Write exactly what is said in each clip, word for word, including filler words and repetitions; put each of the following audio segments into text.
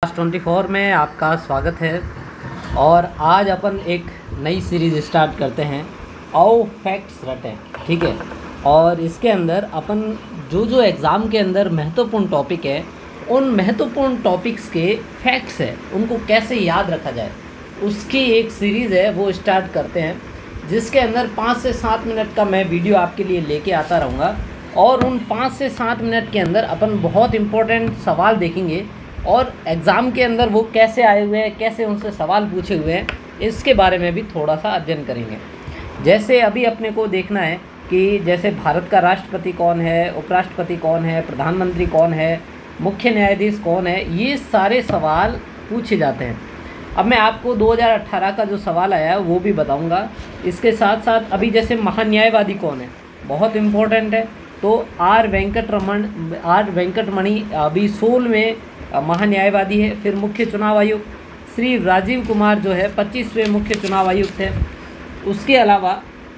Twenty four में आपका स्वागत है। और आज अपन एक नई सीरीज़ स्टार्ट करते हैं, आओ फैक्ट्स रटें। ठीक है, और इसके अंदर अपन जो जो एग्ज़ाम के अंदर महत्वपूर्ण टॉपिक है, उन महत्वपूर्ण टॉपिक्स के फैक्ट्स है, उनको कैसे याद रखा जाए, उसकी एक सीरीज़ है वो स्टार्ट करते हैं, जिसके अंदर पाँच से सात मिनट का मैं वीडियो आपके लिए लेके आता रहूँगा। और उन पाँच से सात मिनट के अंदर अपन बहुत इम्पोर्टेंट सवाल देखेंगे और एग्ज़ाम के अंदर वो कैसे आए हुए हैं, कैसे उनसे सवाल पूछे हुए हैं, इसके बारे में भी थोड़ा सा अध्ययन करेंगे। जैसे अभी अपने को देखना है कि जैसे भारत का राष्ट्रपति कौन है, उपराष्ट्रपति कौन है, प्रधानमंत्री कौन है, मुख्य न्यायाधीश कौन है, ये सारे सवाल पूछे जाते हैं। अब मैं आपको दो हज़ार अठारह का जो सवाल आया है वो भी बताऊंगा। इसके साथ साथ अभी जैसे महान्यायवादी कौन है, बहुत इम्पोर्टेंट है, तो आर वेंकटरमण आर वेंकटमणि अभी सोल में महान्यायवादी है। फिर मुख्य चुनाव आयुक्त श्री राजीव कुमार जो है पच्चीसवें मुख्य चुनाव आयुक्त है। उसके अलावा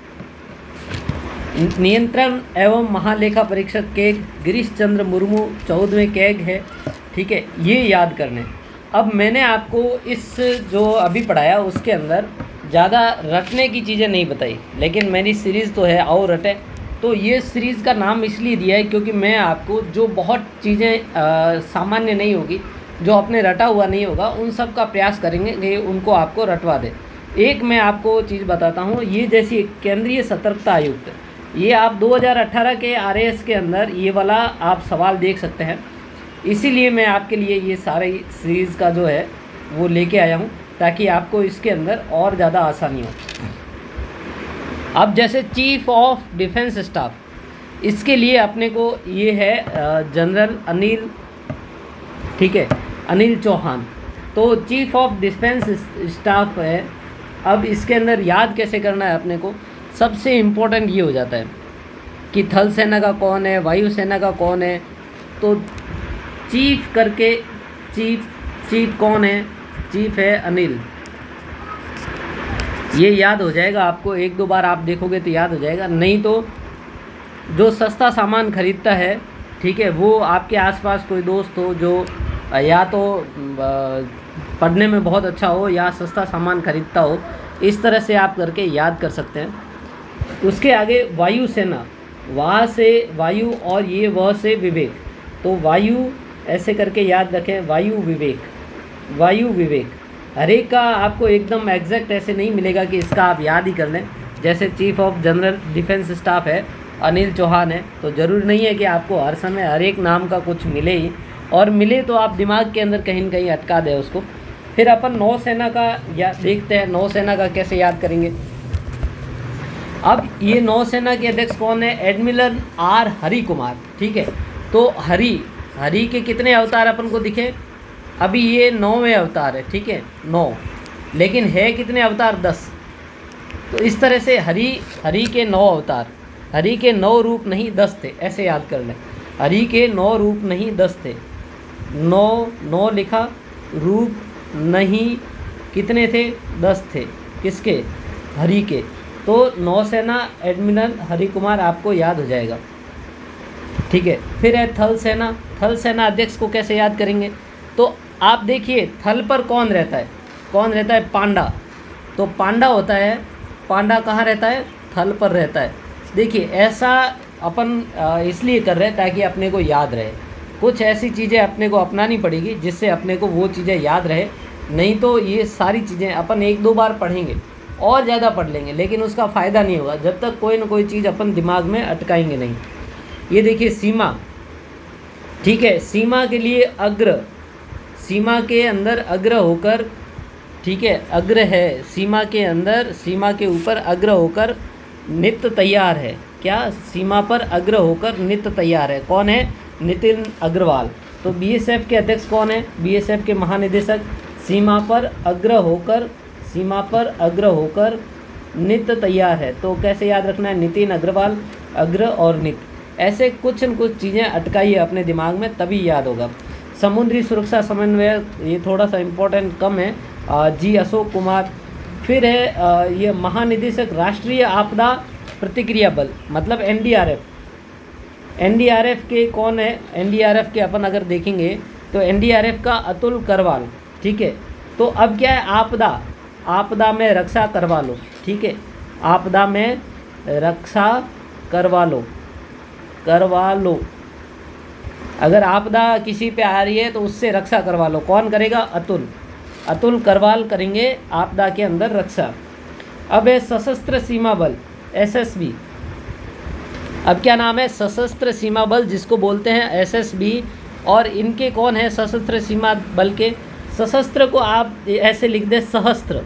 नियंत्रण एवं महालेखा परीक्षक केग गिरीश चंद्र मुर्मू चौदहवें केग है। ठीक है, ये याद करने। अब मैंने आपको इस जो अभी पढ़ाया उसके अंदर ज़्यादा रटने की चीज़ें नहीं बताई, लेकिन मेरी सीरीज़ तो है आओ रटे। तो ये सीरीज़ का नाम इसलिए दिया है क्योंकि मैं आपको जो बहुत चीज़ें सामान्य नहीं होगी, जो अपने रटा हुआ नहीं होगा, उन सब का प्रयास करेंगे कि उनको आपको रटवा दे। एक मैं आपको चीज़ बताता हूँ, ये जैसी केंद्रीय सतर्कता आयुक्त, ये आप दो हज़ार अठारह के आर ए एस के अंदर ये वाला आप सवाल देख सकते हैं। इसीलिए मैं आपके लिए ये सारे सीरीज़ का जो है वो लेके आया हूँ, ताकि आपको इसके अंदर और ज़्यादा आसानी हो। अब जैसे चीफ ऑफ डिफेंस स्टाफ, इसके लिए अपने को ये है जनरल अनिल, ठीक है, अनिल चौहान, तो चीफ ऑफ डिफेंस स्टाफ है। अब इसके अंदर याद कैसे करना है अपने को, सबसे इम्पोर्टेंट ये हो जाता है कि थल सेना का कौन है, वायु सेना का कौन है। तो चीफ करके चीफ चीफ कौन है, चीफ है अनिल। ये याद हो जाएगा आपको, एक दो बार आप देखोगे तो याद हो जाएगा। नहीं तो जो सस्ता सामान खरीदता है, ठीक है, वो आपके आसपास कोई दोस्त हो जो या तो पढ़ने में बहुत अच्छा हो या सस्ता सामान खरीदता हो, इस तरह से आप करके याद कर सकते हैं। उसके आगे वायु सेना, वाह से वायु और ये वह से विवेक, तो वायु ऐसे करके याद रखें, वायु विवेक, वायु विवेक। हर एक का आपको एकदम एग्जैक्ट ऐसे नहीं मिलेगा कि इसका आप याद ही कर लें। जैसे chief of general defence staff है अनिल चौहान है, तो ज़रूरी नहीं है कि आपको हर समय हर एक नाम का कुछ मिले ही, और मिले तो आप दिमाग के अंदर कहीं न कहीं अटका दें उसको। फिर अपन नौसेना का या देखते हैं, नौसेना का कैसे याद करेंगे। अब ये नौसेना के अध्यक्ष कौन है, एडमिरल आर हरि कुमार। ठीक है, तो हरि हरि के कितने अवतार अपन को दिखे, अभी ये नौवें अवतार है। ठीक है, नौ, लेकिन है कितने अवतार, दस। तो इस तरह से हरि हरि के नौ अवतार, हरि के नौ रूप नहीं दस थे, ऐसे याद कर लें। हरि के नौ रूप नहीं दस थे, नौ नौ लिखा, रूप नहीं कितने थे, दस थे। किसके, हरि के। तो नौसेना एडमिरल हरि कुमार आपको याद हो जाएगा। ठीक है, फिर है थल सेना। थल सेना अध्यक्ष को कैसे याद करेंगे, तो आप देखिए थल पर कौन रहता है, कौन रहता है, पांडा। तो पांडा होता है, पांडा कहाँ रहता है, थल पर रहता है। देखिए ऐसा अपन इसलिए कर रहे हैं ताकि अपने को याद रहे। कुछ ऐसी चीज़ें अपने को अपनानी पड़ेगी जिससे अपने को वो चीज़ें याद रहे, नहीं तो ये सारी चीज़ें अपन एक दो बार पढ़ेंगे और ज़्यादा पढ़ लेंगे, लेकिन उसका फ़ायदा नहीं होगा जब तक कोई ना कोई चीज़ अपन दिमाग में अटकाएंगे नहीं। ये देखिए सीमा, ठीक है, सीमा के लिए अग्र, सीमा के अंदर अग्र होकर, ठीक है, अग्र है, सीमा के अंदर, सीमा के ऊपर अग्र होकर नित्य तैयार है। क्या, सीमा पर अग्र होकर नित्य तैयार है, कौन है, नितिन अग्रवाल। तो बी एस एफ के अध्यक्ष कौन है, बी एस एफ के महानिदेशक, सीमा पर अग्र होकर, सीमा पर अग्र होकर नित्य तैयार है। तो कैसे याद रखना है, नितिन अग्रवाल, अग्र और नित्य। ऐसे कुछ न कुछ चीज़ें अटकाइए अपने दिमाग में, तभी याद होगा। समुद्री सुरक्षा समन्वय, ये थोड़ा सा इम्पोर्टेंट कम है, जी अशोक कुमार। फिर है ये महानिदेशक राष्ट्रीय आपदा प्रतिक्रिया बल, मतलब N D R F. N D R F के कौन है, एन डी आर एफ के अपन अगर देखेंगे तो एनडीआरएफ का अतुल करवाल, ठीक है। तो अब क्या है, आपदा, आपदा में रक्षा करवा लो, ठीक है, आपदा में रक्षा करवा लो, करवा लो। अगर आपदा किसी पे आ रही है तो उससे रक्षा करवा लो। कौन करेगा? अतुल, अतुल करवाल करेंगे आपदा के अंदर रक्षा। अब है सशस्त्र सीमा बल, एसएसबी। अब क्या नाम है? सशस्त्र सीमा बल, जिसको बोलते हैं एसएसबी। और इनके कौन है सशस्त्र सीमा बल के? सशस्त्र को आप ऐसे लिख दे सहस्त्र,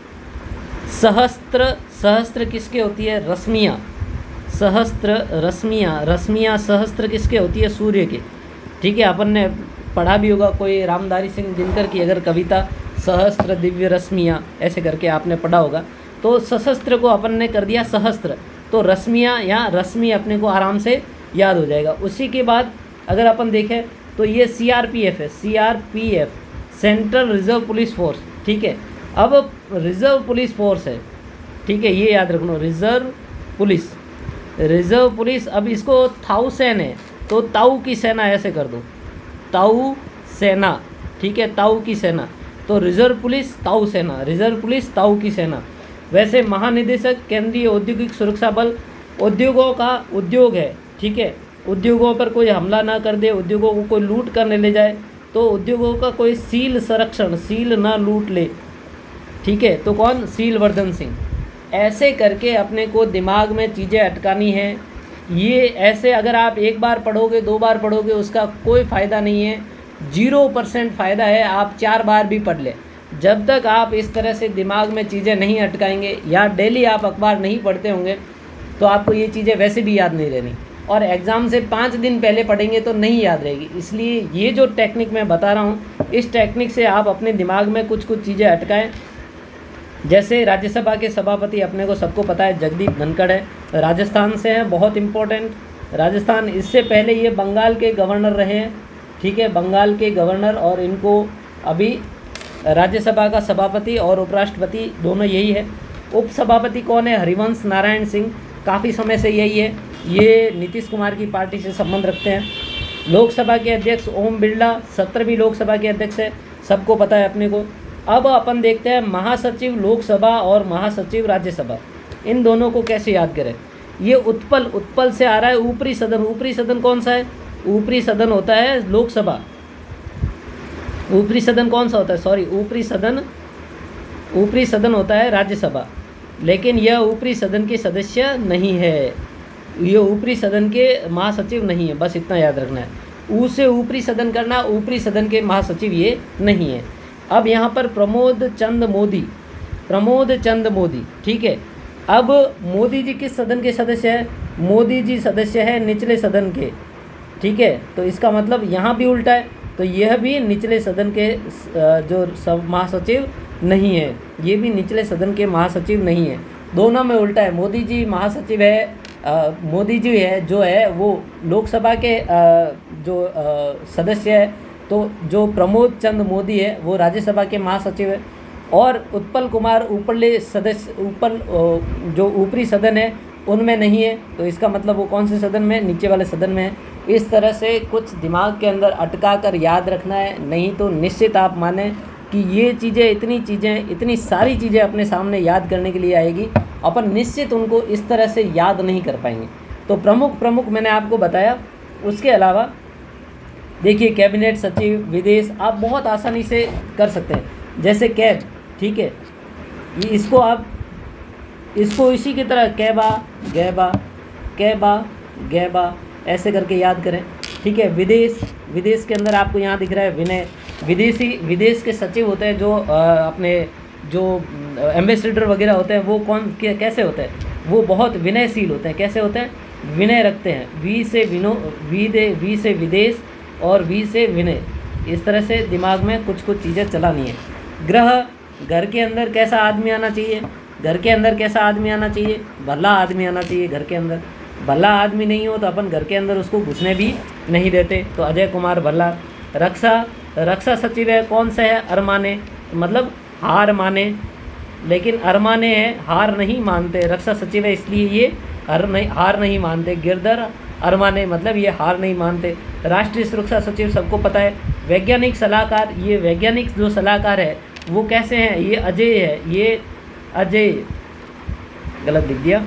सहस्त्र, सहस्त्र किसके होती है? रश्मियाँ, सहस्त्र रश्मियाँ, रश्मियाँ सहस्त्र किसके होती है? सूर्य के, ठीक है। अपन ने पढ़ा भी होगा कोई रामधारी सिंह दिनकर की अगर कविता, सहस्त्र दिव्य रश्मियाँ, ऐसे करके आपने पढ़ा होगा। तो सशस्त्र को अपन ने कर दिया सहस्त्र, तो रश्मियाँ या रश्मि अपने को आराम से याद हो जाएगा। उसी के बाद अगर अपन देखें तो ये सीआरपीएफ है, CRPF central reserve police force, ठीक है। अब रिजर्व पुलिस फोर्स है, ठीक है, ये याद रखना, रिजर्व पुलिस, रिजर्व पुलिस। अब इसको थाऊ सेन है तो ताऊ की सेना ऐसे कर दो, ताऊ सेना, ठीक है, ताऊ की सेना। तो रिजर्व पुलिस ताऊ सेना, रिजर्व पुलिस ताऊ की सेना। वैसे महानिदेशक केंद्रीय औद्योगिक सुरक्षा बल, उद्योगों का उद्योग है, ठीक है, उद्योगों पर कोई हमला ना कर दे, उद्योगों को कोई लूट करने ले जाए तो उद्योगों का कोई सील संरक्षण, सील ना लूट ले, ठीक है। तो कौन? सीलवर्धन सिंह। ऐसे करके अपने को दिमाग में चीज़ें अटकानी है। ये ऐसे अगर आप एक बार पढ़ोगे, दो बार पढ़ोगे, उसका कोई फ़ायदा नहीं है, जीरो परसेंट फ़ायदा है आप चार बार भी पढ़ लें। जब तक आप इस तरह से दिमाग में चीज़ें नहीं अटकाएंगे या डेली आप अखबार नहीं पढ़ते होंगे तो आपको ये चीज़ें वैसे भी याद नहीं रहनी, और एग्ज़ाम से पाँच दिन पहले पढ़ेंगे तो नहीं याद रहेगी। इसलिए ये जो टेक्निक मैं बता रहा हूँ, इस टेक्निक से आप अपने दिमाग में कुछ कुछ चीज़ें अटकाएं। जैसे राज्यसभा के सभापति अपने को सबको पता है जगदीप धनखड़ है, राजस्थान से हैं, बहुत इम्पोर्टेंट राजस्थान। इससे पहले ये बंगाल के गवर्नर रहे हैं, ठीक है, बंगाल के गवर्नर, और इनको अभी राज्यसभा का सभापति और उपराष्ट्रपति दोनों यही है। उपसभापति कौन है? हरिवंश नारायण सिंह, काफ़ी समय से यही है, ये नीतीश कुमार की पार्टी से संबंध रखते हैं। लोकसभा के अध्यक्ष ओम बिरला, सत्रहवीं लोकसभा के अध्यक्ष है, सबको पता है अपने को। अब अपन देखते हैं महासचिव लोकसभा और महासचिव राज्यसभा, इन दोनों को कैसे याद करें। ये उत्पल, उत्पल से आ रहा है ऊपरी सदन। ऊपरी सदन कौन सा है? ऊपरी सदन होता है लोकसभा। ऊपरी सदन कौन सा होता है? सॉरी, ऊपरी सदन, ऊपरी सदन होता है राज्यसभा। लेकिन यह ऊपरी सदन के सदस्य नहीं है, ये ऊपरी सदन के महासचिव नहीं है, बस इतना याद रखना है। ऊ से ऊपरी सदन करना, ऊपरी सदन के महासचिव ये नहीं है। अब यहाँ पर प्रमोद चंद मोदी, प्रमोद चंद मोदी, ठीक है। अब मोदी जी किस सदन के सदस्य है? मोदी जी सदस्य है निचले सदन के, ठीक है। तो इसका मतलब यहाँ भी उल्टा है, तो यह भी निचले सदन के जो सब महासचिव नहीं है, ये भी निचले सदन के महासचिव नहीं है, दोनों में उल्टा है। मोदी जी महासचिव है, आ, मोदी जी है जो है वो लोकसभा के आ, जो आ, सदस्य है, तो जो प्रमोद चंद मोदी है वो राज्यसभा के महासचिव है। और उत्पल कुमार ऊपरले सदस्य, ऊपर जो ऊपरी सदन है उनमें नहीं है, तो इसका मतलब वो कौन से सदन में? नीचे वाले सदन में है। इस तरह से कुछ दिमाग के अंदर अटका कर याद रखना है, नहीं तो निश्चित आप माने कि ये चीज़ें, इतनी चीज़ें, इतनी सारी चीज़ें अपने सामने याद करने के लिए आएगी, अपन निश्चित उनको इस तरह से याद नहीं कर पाएंगे। तो प्रमुख प्रमुख मैंने आपको बताया। उसके अलावा देखिए कैबिनेट सचिव, विदेश, आप बहुत आसानी से कर सकते हैं। जैसे कैब, ठीक है, ये इसको आप इसको इसी की तरह कैबा, गैबा, कैबा, गैबा ऐसे करके याद करें, ठीक है। विदेश, विदेश के अंदर आपको यहाँ दिख रहा है विनय। विदेशी, विदेश के सचिव होते हैं जो आ, अपने जो एम्बेसडर वगैरह होते हैं, वो कौन कैसे होते हैं? वो बहुत विनयशील होते हैं। कैसे होते हैं? विनय रखते हैं। वी से विनो, वी दे, वी से विदेश और वी से विनय। इस तरह से दिमाग में कुछ कुछ चीज़ें चलानी है। ग्रह, घर के अंदर कैसा आदमी आना चाहिए? घर के अंदर कैसा आदमी आना चाहिए? भला आदमी आना चाहिए घर के अंदर। भला आदमी नहीं हो तो अपन घर के अंदर उसको घुसने भी नहीं देते, तो अजय कुमार भल्ला। रक्षा, रक्षा सचिव है, कौन सा है? अरमाने, मतलब हार माने, लेकिन अरमाने हैं, हार नहीं मानते। रक्षा सचिव है इसलिए ये हर नहीं, हार नहीं मानते। गिरधर अरमाने, मतलब ये हार नहीं मानते। राष्ट्रीय सुरक्षा सचिव सबको पता है, वैज्ञानिक सलाहकार, ये वैज्ञानिक जो सलाहकार है वो कैसे हैं, ये अजय है, ये अजय, गलत लिख दिया,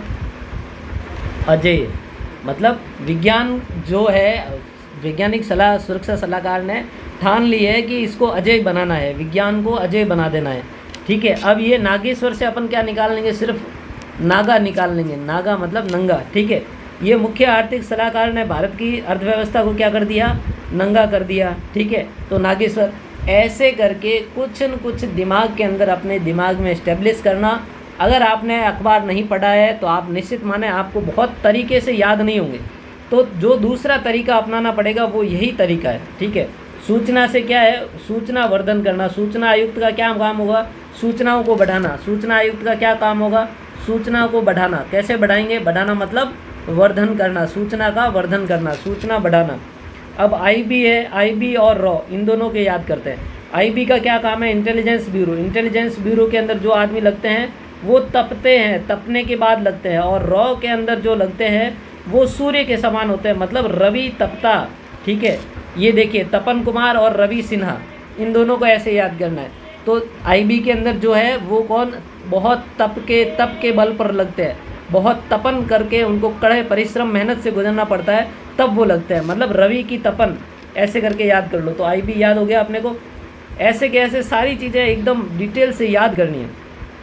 अजय मतलब विज्ञान जो है, वैज्ञानिक सलाह सुरक्षा सलाहकार ने ठान ली है कि इसको अजय बनाना है, विज्ञान को अजय बना देना है। ठीक है, अब ये नागेश्वर से अपन क्या निकाल लेंगे, सिर्फ नागा निकाल लेंगे, नागा मतलब नंगा। ठीक है, ये मुख्य आर्थिक सलाहकार ने भारत की अर्थव्यवस्था को क्या कर दिया, नंगा कर दिया। ठीक है, तो नागेश्वर, ऐसे करके कुछ न कुछ दिमाग के अंदर अपने दिमाग में इस्टेब्लिश करना। अगर आपने अखबार नहीं पढ़ा है तो आप निश्चित माने आपको बहुत तरीके से याद नहीं होंगे, तो जो दूसरा तरीका अपनाना पड़ेगा वो यही तरीका है। ठीक है, सूचना से क्या है, सूचना वर्धन करना। सूचना आयुक्त का क्या काम होगा, सूचनाओं को बढ़ाना। सूचना आयुक्त का क्या काम होगा, सूचना को बढ़ाना। कैसे बढ़ाएंगे, बढ़ाना मतलब वर्धन करना, सूचना का वर्धन करना, सूचना बढ़ाना। अब आईबी है, आईबी और रॉ, इन दोनों के याद करते हैं। आईबी का क्या काम है, इंटेलिजेंस ब्यूरो। इंटेलिजेंस ब्यूरो के अंदर जो आदमी लगते हैं वो तपते हैं, तपने के बाद लगते हैं। और रॉ के अंदर जो लगते हैं वो सूर्य के समान होते हैं, मतलब रवि तपता। ठीक है, ये देखिए तपन कुमार और रवि सिन्हा, इन दोनों को ऐसे याद करना है। तो आईबी के अंदर जो है वो कौन, बहुत तप के तप के बल पर लगते हैं, बहुत तपन करके उनको कड़े परिश्रम मेहनत से गुजरना पड़ता है, तब वो लगते हैं, मतलब रवि की तपन, ऐसे करके याद कर लो। तो आईबी याद हो गया अपने को। ऐसे के ऐसे सारी चीज़ें एकदम डिटेल से याद करनी है।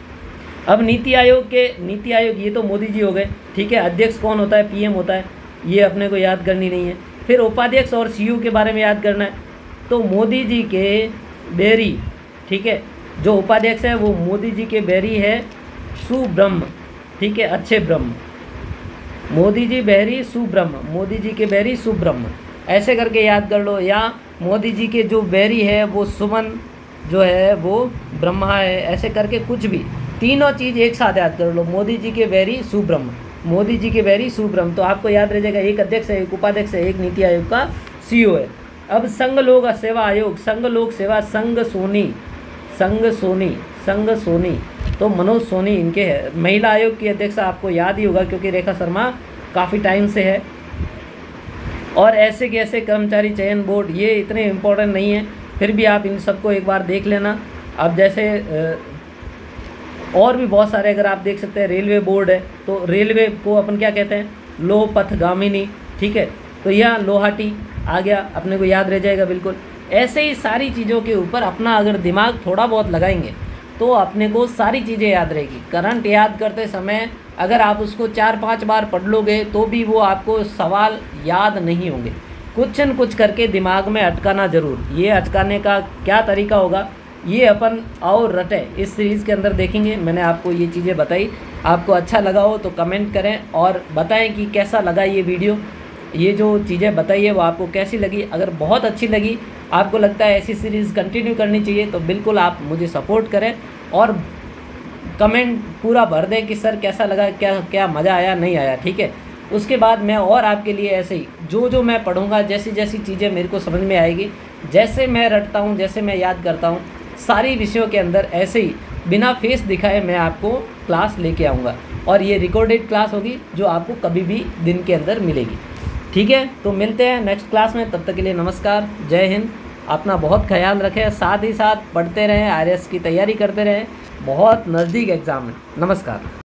अब नीति आयोग के, नीति आयोग ये तो मोदी जी हो गए। ठीक है, अध्यक्ष कौन होता है, पीएम होता है, ये अपने को याद करनी नहीं है। फिर उपाध्यक्ष और सीयू के बारे में याद करना है। तो मोदी जी के बेरी, ठीक है, जो उपाध्यक्ष है वो मोदी जी के बेरी है सुब्रह्म। ठीक है, अच्छे ब्रह्म, मोदी जी बेरी सुब्रह्म, मोदी जी के बेरी सुब्रह्म, ऐसे करके याद कर लो। या मोदी जी के जो बेरी है वो सुमन जो है वो ब्रह्मा है, ऐसे करके कुछ भी तीनों चीज़ एक साथ याद कर लो। मोदी जी के बेरी सुब्रह्म, मोदी जी के बेरी सुब्रह्म, तो आपको याद रह जाएगा। एक अध्यक्ष है, एक उपाध्यक्ष है, एक नीति आयोग का सीईओ है। अब संघ लोक सेवा आयोग, संघ लोक सेवा, संघ सोनी, संघ सोनी, संघ सोनी, तो मनोज सोनी इनके है। महिला आयोग की अध्यक्ष आपको याद ही होगा क्योंकि रेखा शर्मा काफ़ी टाइम से है। और ऐसे के ऐसे कर्मचारी चयन बोर्ड, ये इतने इम्पोर्टेंट नहीं है, फिर भी आप इन सबको एक बार देख लेना। अब जैसे और भी बहुत सारे अगर आप देख सकते हैं, रेलवे बोर्ड है, तो रेलवे को अपन क्या कहते हैं, लोह पथगामिनी। ठीक है, तो यह लोहाटी आ गया, अपने को याद रह जाएगा बिल्कुल। ऐसे ही सारी चीज़ों के ऊपर अपना अगर दिमाग थोड़ा बहुत लगाएंगे तो अपने को सारी चीज़ें याद रहेगी। करंट याद करते समय अगर आप उसको चार पांच बार पढ़ लोगे तो भी वो आपको सवाल याद नहीं होंगे, कुछ न कुछ करके दिमाग में अटकाना ज़रूर। ये अटकाने का क्या तरीका होगा ये अपन और रटे इस सीरीज़ के अंदर देखेंगे। मैंने आपको ये चीज़ें बताई, आपको अच्छा लगा हो तो कमेंट करें और बताएं कि कैसा लगा ये वीडियो, ये जो चीज़ें बताई है वो आपको कैसी लगी। अगर बहुत अच्छी लगी, आपको लगता है ऐसी सीरीज़ कंटिन्यू करनी चाहिए, तो बिल्कुल आप मुझे सपोर्ट करें और कमेंट पूरा भर दें कि सर कैसा लगा, क्या क्या मज़ा आया नहीं आया। ठीक है, उसके बाद मैं और आपके लिए ऐसे ही जो जो मैं पढ़ूँगा, जैसी जैसी चीज़ें मेरे को समझ में आएगी, जैसे मैं रटता हूँ, जैसे मैं याद करता हूँ, सारी विषयों के अंदर ऐसे ही बिना फेस दिखाए मैं आपको क्लास लेके आऊँगा। और ये रिकॉर्डेड क्लास होगी जो आपको कभी भी दिन के अंदर मिलेगी। ठीक है, तो मिलते हैं नेक्स्ट क्लास में, तब तक के लिए नमस्कार, जय हिंद। अपना बहुत ख्याल रखें, साथ ही साथ पढ़ते रहें, आर एस की तैयारी करते रहें, बहुत नज़दीक एग्ज़ाम है। नमस्कार।